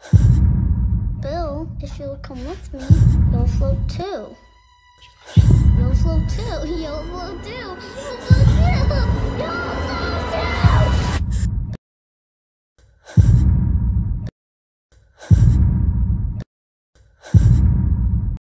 Bill, if you'll come with me, you'll float too. You'll float too. You'll float too.